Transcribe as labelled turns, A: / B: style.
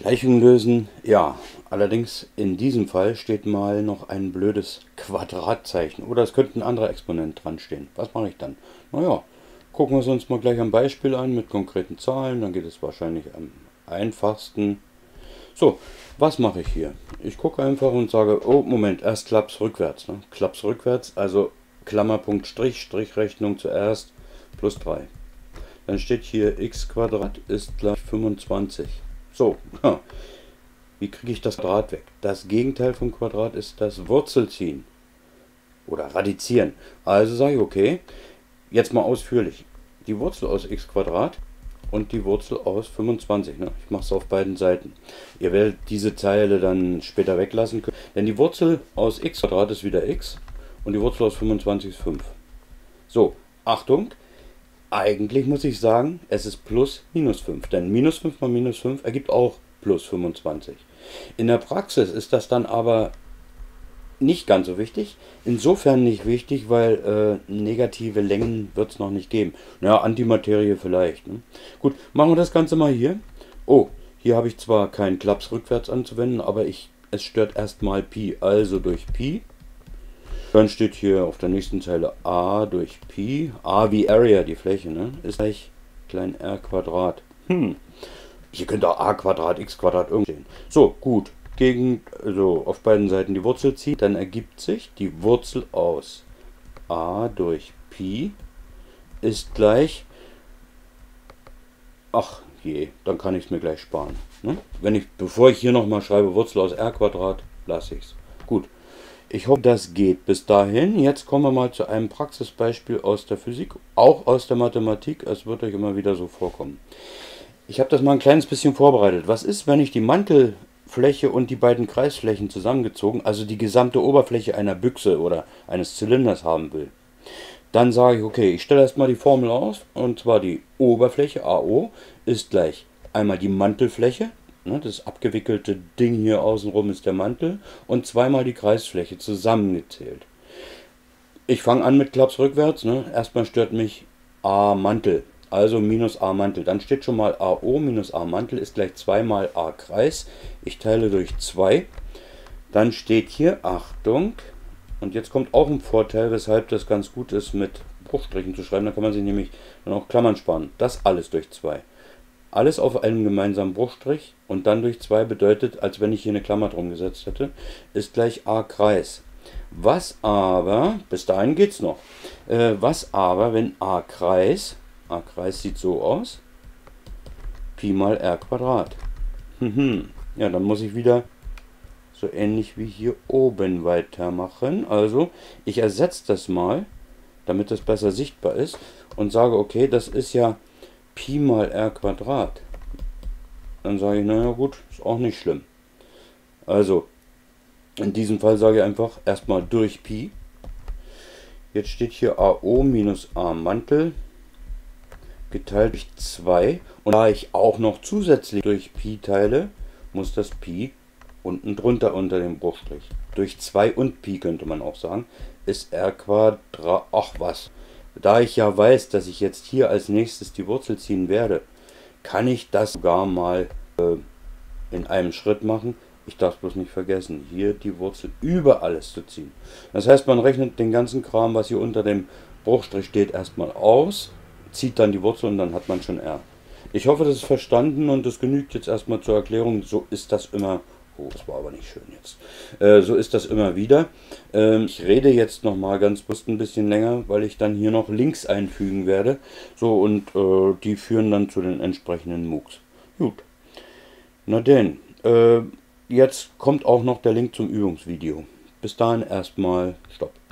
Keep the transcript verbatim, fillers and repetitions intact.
A: Gleichung lösen, ja. Allerdings in diesem Fall steht mal noch ein blödes Quadratzeichen. Oder es könnte ein anderer Exponent dran stehen. Was mache ich dann? Naja, gucken wir es uns mal gleich am Beispiel an mit konkreten Zahlen. Dann geht es wahrscheinlich am einfachsten. So, was mache ich hier? Ich gucke einfach und sage, oh Moment, erst Klaps rückwärts. Ne? Klaps rückwärts, also Klammerpunkt Strich, Strichrechnung zuerst, plus drei. Dann steht hier x Quadrat ist gleich fünfundzwanzig. So, wie kriege ich das Quadrat weg? Das Gegenteil vom Quadrat ist das Wurzelziehen oder Radizieren. Also sage ich, okay, jetzt mal ausführlich. Die Wurzel aus x Quadrat und die Wurzel aus fünfundzwanzig. Ne? Ich mache es auf beiden Seiten. Ihr werdet diese Zeile dann später weglassen können, denn die Wurzel aus x Quadrat ist wieder x und die Wurzel aus fünfundzwanzig ist fünf. So, Achtung, eigentlich muss ich sagen, es ist plus minus fünf, denn minus fünf mal minus fünf ergibt auch plus fünfundzwanzig. In der Praxis ist das dann aber nicht ganz so wichtig. Insofern nicht wichtig, weil äh, negative Längen wird es noch nicht geben. Naja, Antimaterie vielleicht. Ne? Gut, machen wir das Ganze mal hier. Oh, hier habe ich zwar keinen Klaps rückwärts anzuwenden, aber ich, es stört erstmal Pi. Also durch Pi. Dann steht hier auf der nächsten Zeile a durch Pi. A wie Area, die Fläche, ne? Ist gleich klein r Quadrat. Hm. Hier könnte auch a Quadrat, x Quadrat irgendwie stehen. So, gut. Gegen, also auf beiden Seiten die Wurzel zieht, dann ergibt sich die Wurzel aus a durch Pi ist gleich, ach je, dann kann ich es mir gleich sparen. Ne? Wenn ich, bevor ich hier nochmal schreibe, Wurzel aus r Quadrat, lasse ich es. Gut. Ich hoffe, das geht bis dahin. Jetzt kommen wir mal zu einem Praxisbeispiel aus der Physik, auch aus der Mathematik. Es wird euch immer wieder so vorkommen. Ich habe das mal ein kleines bisschen vorbereitet. Was ist, wenn ich die Mantelfläche und die beiden Kreisflächen zusammengezogen, also die gesamte Oberfläche einer Büchse oder eines Zylinders haben will? Dann sage ich, okay, ich stelle erstmal die Formel aus, und zwar die Oberfläche A O ist gleich einmal die Mantelfläche, ne, das abgewickelte Ding hier außenrum ist der Mantel, und zweimal die Kreisfläche zusammengezählt. Ich fange an mit Klaps rückwärts, ne. Erstmal stört mich A Mantel. Also minus a Mantel. Dann steht schon mal A O minus a Mantel ist gleich zwei mal a Kreis. Ich teile durch zwei. Dann steht hier, Achtung, und jetzt kommt auch ein Vorteil, weshalb das ganz gut ist, mit Bruchstrichen zu schreiben. Da kann man sich nämlich dann auch Klammern sparen. Das alles durch zwei. Alles auf einem gemeinsamen Bruchstrich und dann durch zwei bedeutet, als wenn ich hier eine Klammer drum gesetzt hätte, ist gleich a Kreis. Was aber, bis dahin geht es noch, äh, was aber, wenn a Kreis, a Kreis sieht so aus, Pi mal r Quadrat. Ja, dann muss ich wieder so ähnlich wie hier oben weitermachen. Also, ich ersetze das mal, damit das besser sichtbar ist, und sage, okay, das ist ja Pi mal r Quadrat. Dann sage ich, naja gut, ist auch nicht schlimm. Also, in diesem Fall sage ich einfach erstmal durch Pi. Jetzt steht hier A O minus a Mantel geteilt durch zwei. Und da ich auch noch zusätzlich durch Pi teile, muss das Pi unten drunter unter dem Bruchstrich. Durch zwei und Pi könnte man auch sagen, ist r Quadrat, ach was. Da ich ja weiß, dass ich jetzt hier als nächstes die Wurzel ziehen werde, kann ich das sogar mal äh, in einem Schritt machen. Ich darf bloß nicht vergessen, hier die Wurzel über alles zu ziehen. Das heißt, man rechnet den ganzen Kram, was hier unter dem Bruchstrich steht, erstmal aus, zieht dann die Wurzel und dann hat man schon r. Ich hoffe, das ist verstanden und das genügt jetzt erstmal zur Erklärung. So ist das immer. Oh, das war aber nicht schön jetzt. Äh, so ist das immer wieder. Ähm, ich rede jetzt noch mal ganz bewusst ein bisschen länger, weil ich dann hier noch Links einfügen werde. So, und äh, die führen dann zu den entsprechenden MOOCs. Gut. Na denn, äh, jetzt kommt auch noch der Link zum Übungsvideo. Bis dahin erstmal Stopp.